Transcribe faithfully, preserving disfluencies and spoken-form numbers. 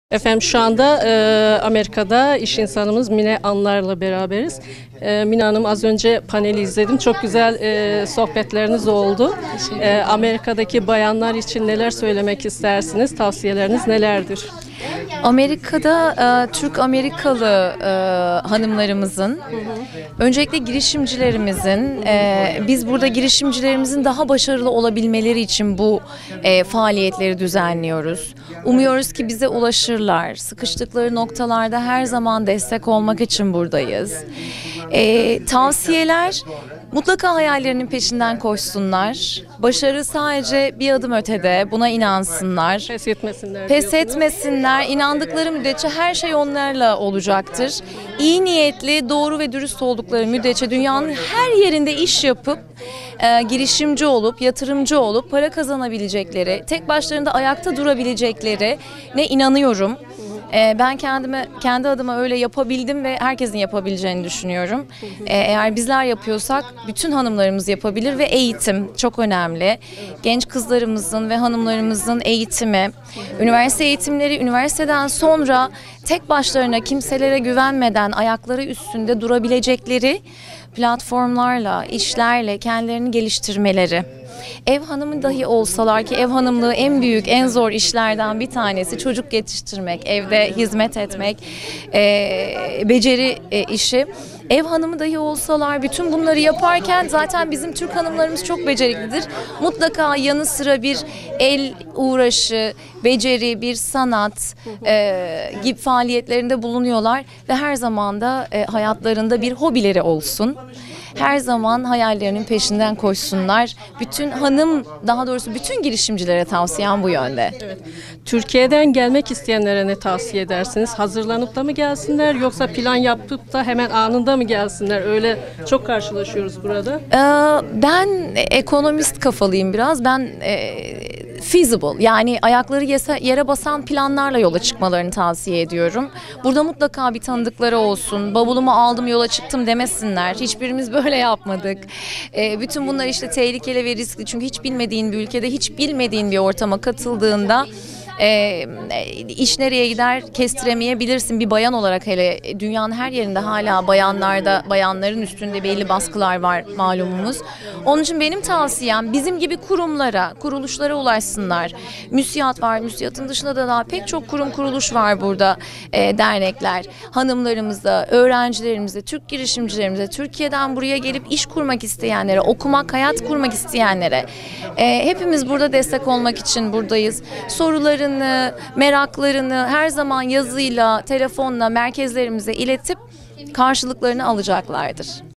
Efendim şu anda e, Amerika'da iş insanımız Mine Anlar'la beraberiz. E, Mine Hanım, az önce paneli izledim. Çok güzel e, sohbetleriniz oldu. E, Amerika'daki bayanlar için neler söylemek istersiniz? Tavsiyeleriniz nelerdir? Amerika'da e, Türk Amerikalı e, hanımlarımızın, hı hı. öncelikle girişimcilerimizin, e, biz burada girişimcilerimizin daha başarılı olabilmeleri için bu e, faaliyetleri düzenliyoruz. Umuyoruz ki bize ulaşırlar. Sıkıştıkları noktalarda her zaman destek olmak için buradayız. E, tavsiyeler, mutlaka hayallerinin peşinden koşsunlar. Başarı sadece bir adım ötede. Buna inansınlar. Pes etmesinler. Pes etmesinler. İnandıkları müddetçe her şey onlarla olacaktır. İyi niyetli, doğru ve dürüst oldukları müddetçe dünyanın her yerinde iş yapıp, e, girişimci olup, yatırımcı olup para kazanabilecekleri, tek başlarında ayakta durabilecekleri ne inanıyorum. Ben kendime, kendi adıma öyle yapabildim ve herkesin yapabileceğini düşünüyorum. Eğer bizler yapıyorsak bütün hanımlarımız yapabilir ve eğitim çok önemli. Genç kızlarımızın ve hanımlarımızın eğitimi, üniversite eğitimleri, üniversiteden sonra tek başlarına kimselere güvenmeden ayakları üstünde durabilecekleri platformlarla, işlerle kendilerini geliştirmeleri. Ev hanımı dahi olsalar, ki ev hanımlığı en büyük, en zor işlerden bir tanesi, çocuk yetiştirmek, evde hizmet etmek, e, beceri e, işi. Ev hanımı dahi olsalar bütün bunları yaparken zaten bizim Türk hanımlarımız çok beceriklidir. Mutlaka yanı sıra bir el uğraşı, beceri, bir sanat e, gibi faaliyetlerinde bulunuyorlar ve her zaman da e, hayatlarında bir hobileri olsun. Her zaman hayallerinin peşinden koşsunlar. Bütün hanım, daha doğrusu bütün girişimcilere tavsiyem bu yönde. Evet. Türkiye'den gelmek isteyenlere ne tavsiye edersiniz? Hazırlanıp da mı gelsinler, yoksa plan yapıp da hemen anında mı gelsinler? Öyle çok karşılaşıyoruz burada. Ee, ben ekonomist kafalıyım biraz. Ben e, feasible, yani ayakları yere basan planlarla yola çıkmalarını tavsiye ediyorum. Burada mutlaka bir tanıdıkları olsun. Bavulumu aldım, yola çıktım demesinler. Hiçbirimiz böyle yapmadık. E, bütün bunlar işte tehlikeli ve riskli. Çünkü hiç bilmediğin bir ülkede, hiç bilmediğin bir ortama katıldığında E, iş nereye gider kestiremeyebilirsin. Bir bayan olarak hele dünyanın her yerinde hala bayanlarda, bayanların üstünde belli baskılar var malumumuz. Onun için benim tavsiyem bizim gibi kurumlara, kuruluşlara ulaşsınlar. MÜSİAD var, MÜSİAD'ın dışında da daha pek çok kurum kuruluş var burada, e, dernekler. Hanımlarımıza, öğrencilerimize, Türk girişimcilerimize, Türkiye'den buraya gelip iş kurmak isteyenlere, okumak, hayat kurmak isteyenlere, e, hepimiz burada destek olmak için buradayız. Soruların meraklarını her zaman yazıyla, telefonla merkezlerimize iletip karşılıklarını alacaklardır.